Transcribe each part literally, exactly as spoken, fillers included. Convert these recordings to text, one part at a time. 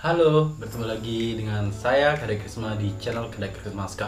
Halo, bertemu lagi dengan saya Kadek Krisma di channel Kadek Krismaska.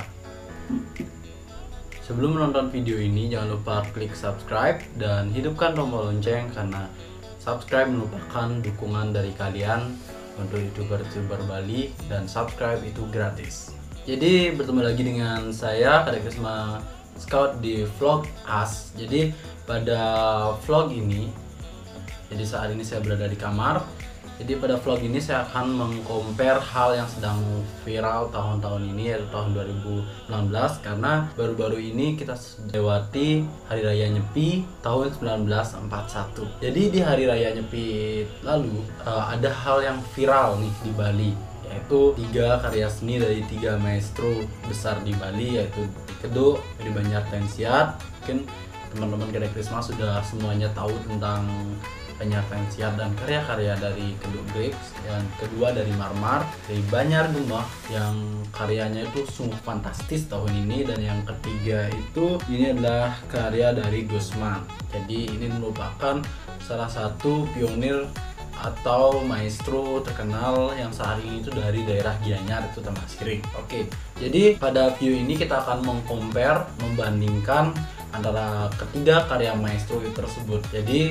Sebelum menonton video ini, jangan lupa klik subscribe dan hidupkan tombol lonceng karena subscribe merupakan dukungan dari kalian untuk youtuber-youtuber Bali dan subscribe itu gratis. Jadi bertemu lagi dengan saya Kadek Krisma Scout di vlog As. Jadi pada vlog ini, jadi saat ini saya berada di kamar. Jadi pada vlog ini saya akan mengcompare hal yang sedang viral tahun-tahun ini, yaitu tahun dua ribu sembilan belas, karena baru-baru ini kita lewati Hari Raya Nyepi tahun seribu sembilan ratus empat puluh satu. Jadi di Hari Raya Nyepi lalu uh, ada hal yang viral nih di Bali, yaitu tiga karya seni dari tiga maestro besar di Bali, yaitu di Keduk, di Banjar Tensiat. Mungkin teman-teman Kadek Krisma sudah semuanya tahu tentang Banjar Tensiat dan karya-karya dari Keduk Gregs, yang kedua dari Marmar dari Banjar Gemah yang karyanya itu sungguh fantastis tahun ini, dan yang ketiga itu ini adalah karya dari Gusman. Jadi ini merupakan salah satu pionir atau maestro terkenal yang saat ini itu dari daerah Gianyar, itu Tamaskiring. Oke, jadi pada video ini kita akan mengcompare, membandingkan antara ketiga karya maestro itu tersebut. Jadi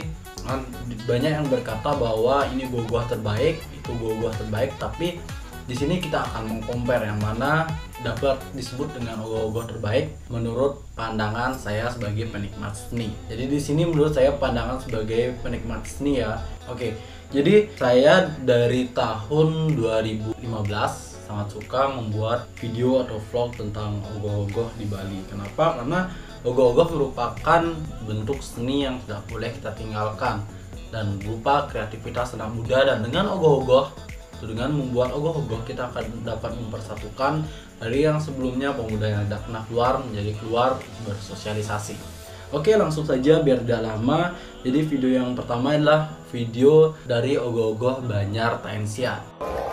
banyak yang berkata bahwa ini gogoh terbaik, itu gogoh terbaik, tapi di sini kita akan mengcompare yang mana dapat disebut dengan gogoh terbaik menurut pandangan saya sebagai penikmat seni. Jadi di sini menurut saya pandangan sebagai penikmat seni ya. Oke, jadi saya dari tahun dua ribu lima belas sangat suka membuat video atau vlog tentang ogoh-ogoh di Bali. Kenapa? Karena ogoh-ogoh merupakan bentuk seni yang tidak boleh kita tinggalkan dan berupa kreativitas anak muda, dan dengan ogoh-ogoh, dengan membuat ogoh-ogoh kita akan dapat mempersatukan dari yang sebelumnya pemuda yang tidak pernah keluar menjadi keluar bersosialisasi. Oke, langsung saja biar tidak lama. Jadi video yang pertama adalah video dari ogoh-ogoh Banjar Tensiat.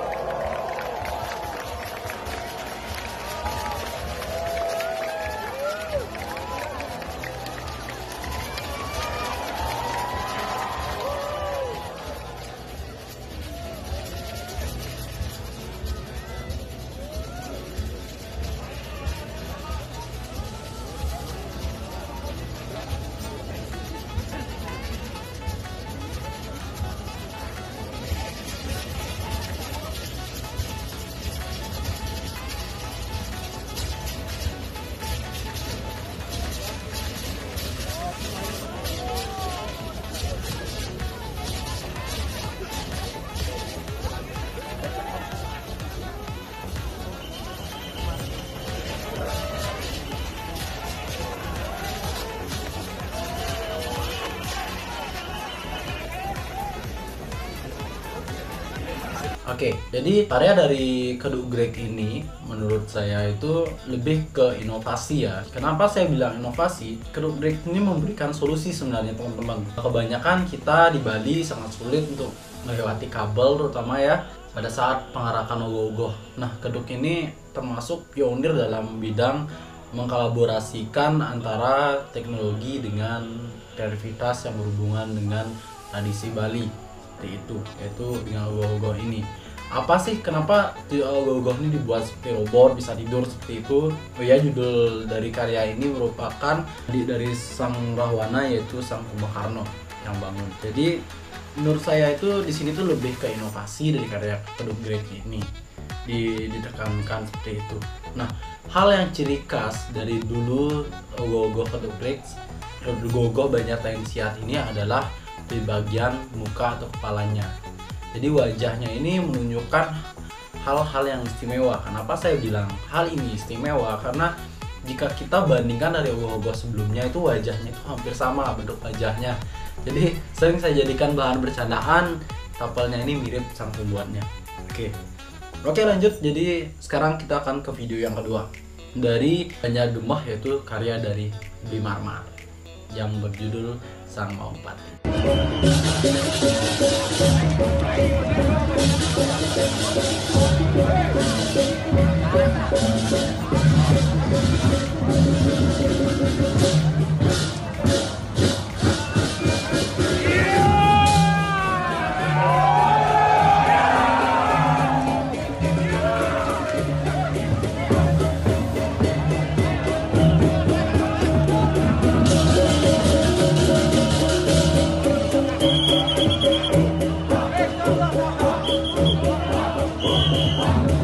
Oke, jadi karya dari Keduk Greg ini menurut saya itu lebih ke inovasi ya. Kenapa saya bilang inovasi? Keduk Greg ini memberikan solusi sebenarnya teman-teman. Kebanyakan kita di Bali sangat sulit untuk melewati kabel, terutama ya pada saat pengarakan ogoh-ogoh. Nah, Keduk ini termasuk pionir dalam bidang mengkolaborasikan antara teknologi dengan kreativitas yang berhubungan dengan tradisi Bali. Seperti itu, yaitu dengan ogoh-ogoh ini. Apa sih kenapa ogoh-ogoh ini dibuat seperti robot, bisa tidur seperti itu? Oh ya, judul dari karya ini merupakan dari sang Rahwana, yaitu Sang Kumbhakarna yang bangun. Jadi menurut saya itu di sini tuh lebih ke inovasi dari karya Keduk Greg ini, ditekankan seperti itu. Nah, hal yang ciri khas dari dulu ogoh-ogoh Keduk Greg, ogoh-ogoh Banjar Tensiat ini adalah di bagian muka atau kepalanya. Jadi wajahnya ini menunjukkan hal-hal yang istimewa. Kenapa saya bilang hal ini istimewa? Karena jika kita bandingkan dari ogoh-ogoh sebelumnya, itu wajahnya itu hampir sama bentuk wajahnya. Jadi sering saya jadikan bahan bercandaan, tapelnya ini mirip sang pembuatnya. Oke, oke lanjut. Jadi sekarang kita akan ke video yang kedua dari Banjar Gemah, yaitu karya dari Marmar yang berjudul Sang Maupati.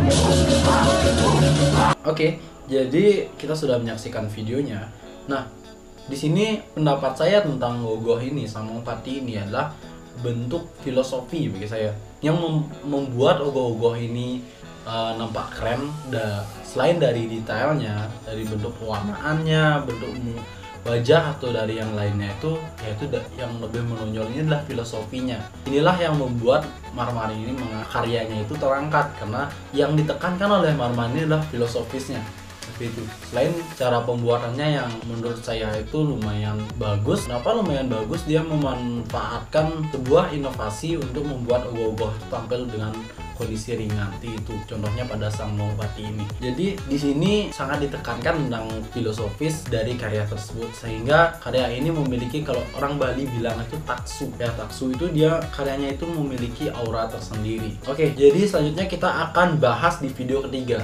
Oke, jadi kita sudah menyaksikan videonya. Nah, di sini pendapat saya tentang Gogoh ini, Sangmong Pati ini adalah bentuk filosofi bagi saya yang mem membuat ogoh-ogoh ini uh, nampak keren. Da selain dari detailnya, dari bentuk pewarnaannya, bentuk wajah atau dari yang lainnya itu, yaitu yang lebih menonjol ini adalah filosofinya. Inilah yang membuat Marmar ini karyanya itu terangkat, karena yang ditekankan oleh Marmar ini adalah filosofisnya. Itu selain cara pembuatannya yang menurut saya itu lumayan bagus. Kenapa lumayan bagus? Dia memanfaatkan sebuah inovasi untuk membuat ogoh-ogoh tampil dengan kondisi ringan. Itu contohnya pada Sangmong Pati ini. Jadi di sini sangat ditekankan tentang filosofis dari karya tersebut, sehingga karya ini memiliki, kalau orang Bali bilang itu taksu. Ya, taksu itu dia karyanya itu memiliki aura tersendiri. Oke, jadi selanjutnya kita akan bahas di video ketiga.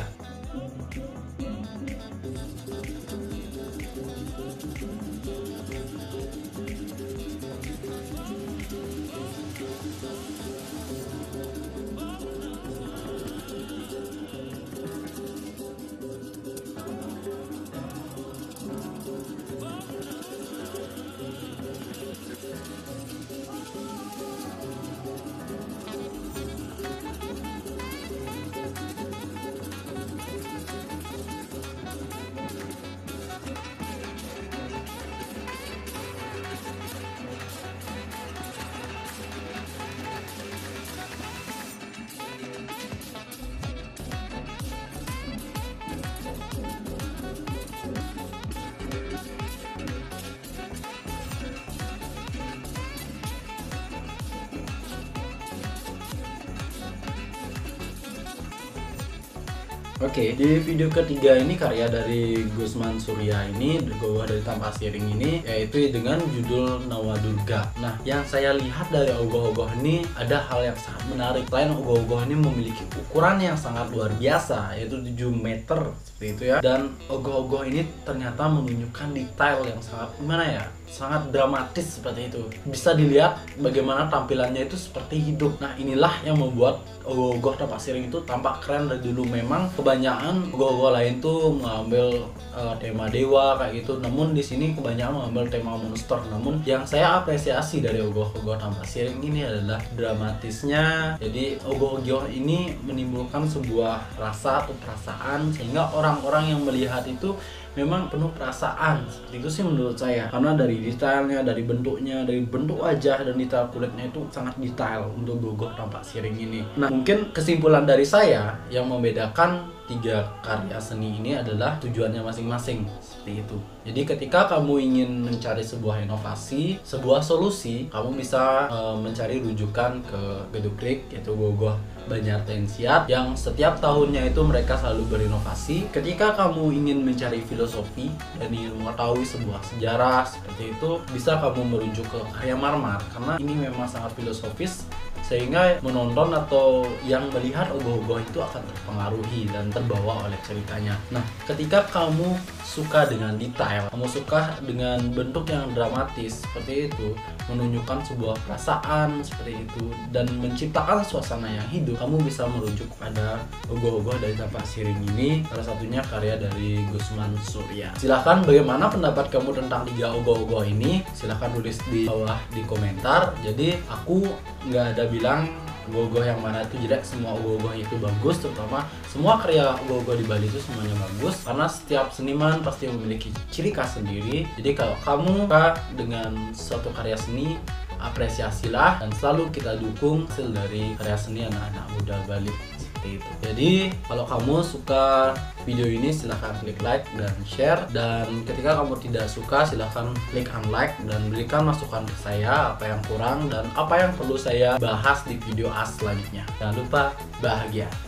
Oke, di video ketiga ini karya dari Gusman Surya ini, Gogoh dari Tanpa Siring ini, yaitu dengan judul Nawadurga. Nah, yang saya lihat dari ogoh-ogoh ini ada hal yang sangat menarik. Selain ogoh-ogoh ini memiliki ukuran yang sangat luar biasa, yaitu tujuh meter seperti itu ya. Dan ogoh-ogoh ini ternyata menunjukkan detail yang sangat gimana ya? Sangat dramatis seperti itu. Bisa dilihat bagaimana tampilannya itu seperti hidup. Nah, inilah yang membuat ogoh-ogoh Tanpa Siring itu tampak keren dari dulu. Memang kebanyakan ogoh-ogoh lain tuh mengambil uh, tema dewa kayak gitu. Namun di sini kebanyakan mengambil tema monster. Namun yang saya apresiasi dari ogoh-ogoh Tanpa Siring ini adalah dramatisnya. Jadi ogoh-ogoh ini menimbulkan sebuah rasa atau perasaan, sehingga orang-orang yang melihat itu memang penuh perasaan. Seperti itu sih menurut saya, karena dari detailnya, dari bentuknya, dari bentuk wajah dan detail kulitnya itu sangat detail untuk Gogoh Tanpa Siring ini. Nah, mungkin kesimpulan dari saya yang membedakan tiga karya seni ini adalah tujuannya masing-masing. Seperti itu. Jadi ketika kamu ingin mencari sebuah inovasi, sebuah solusi, kamu bisa e, mencari rujukan ke Gedugrik, yaitu Gogoh Banjar Tensiat, yang setiap tahunnya itu mereka selalu berinovasi. Ketika kamu ingin mencari filosofi dan ingin mengetahui sebuah sejarah seperti itu, bisa kamu merujuk ke karya Marmar, karena ini memang sangat filosofis, sehingga menonton atau yang melihat ogoh-ogoh itu akan terpengaruhi dan terbawa oleh ceritanya. Nah, ketika kamu suka dengan detail, kamu suka dengan bentuk yang dramatis seperti itu, menunjukkan sebuah perasaan seperti itu, dan menciptakan suasana yang hidup, kamu bisa merujuk pada ogoh-ogoh dari Tanpa Siring ini. Salah satunya karya dari Gusman Surya. Silahkan bagaimana pendapat kamu tentang tiga ogoh-ogoh ini? Silahkan tulis di bawah di komentar. Jadi aku nggak ada bilang ogoh-ogoh yang mana itu jelek, semua ogoh-ogoh itu bagus. Terutama semua karya ogoh-ogoh di Bali itu semuanya bagus, karena setiap seniman pasti memiliki ciri khas sendiri. Jadi kalau kamu suka dengan suatu karya seni, apresiasilah, dan selalu kita dukung hasil dari karya seni anak-anak muda Bali. Seperti itu. Jadi kalau kamu suka video ini, silahkan klik like dan share, dan ketika kamu tidak suka silahkan klik unlike dan berikan masukan ke saya apa yang kurang dan apa yang perlu saya bahas di video as selanjutnya. Jangan lupa bahagia.